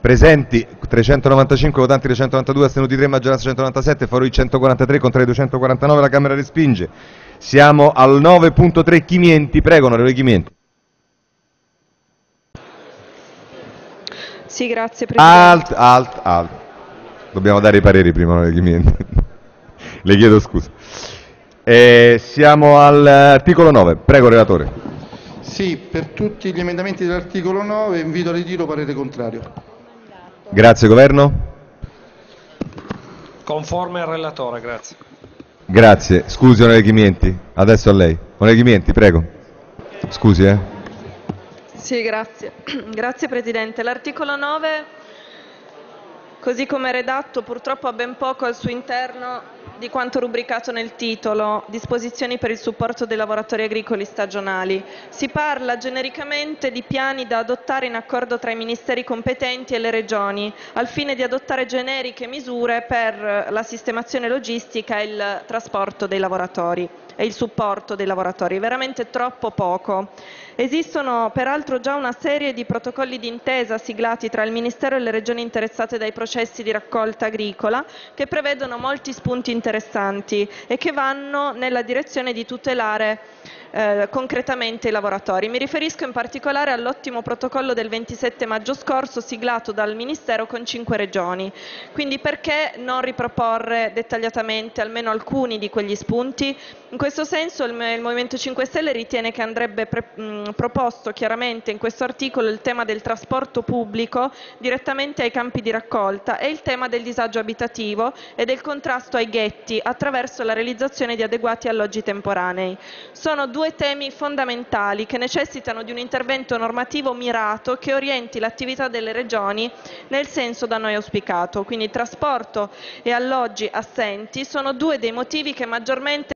Presenti 395 votanti, 392, astenuti 3, maggioranza 197, favorevoli 143, contrari 249, la Camera respinge. Siamo al 9.3 Chimienti, prego onorevole Chimienti. Sì, grazie Presidente. Alt. Dobbiamo dare i pareri prima, onorevole Chimienti. Le chiedo scusa. Siamo all'articolo 9, prego relatore. Sì, per tutti gli emendamenti dell'articolo 9 invito a ritiro, parere contrario. Grazie, Governo. Conforme al relatore, grazie. Grazie. Scusi, onorevole Chimienti. Adesso a lei. Onorevole Chimienti, prego. Scusi, Sì, grazie. Grazie Presidente. L'articolo 9, così come redatto, purtroppo ha ben poco al suo interno di quanto rubricato nel titolo, disposizioni per il supporto dei lavoratori agricoli stagionali. Si parla genericamente di piani da adottare in accordo tra i ministeri competenti e le regioni, al fine di adottare generiche misure per la sistemazione logistica e il trasporto dei lavoratori e il supporto dei lavoratori, veramente troppo poco. Esistono peraltro già una serie di protocolli d'intesa siglati tra il Ministero e le regioni interessate dai processi di raccolta agricola che prevedono molti spunti interessanti e che vanno nella direzione di tutelare concretamente i lavoratori. Mi riferisco in particolare all'ottimo protocollo del 27 maggio scorso siglato dal Ministero con 5 regioni. Quindi perché non riproporre dettagliatamente almeno alcuni di quegli spunti? In questo senso il Movimento 5 Stelle ritiene che andrebbe proposto chiaramente in questo articolo il tema del trasporto pubblico direttamente ai campi di raccolta e il tema del disagio abitativo e del contrasto ai ghetti attraverso la realizzazione di adeguati alloggi temporanei. Sono due temi fondamentali che necessitano di un intervento normativo mirato che orienti l'attività delle regioni nel senso da noi auspicato. Quindi trasporto e alloggi assenti sono due dei motivi che maggiormente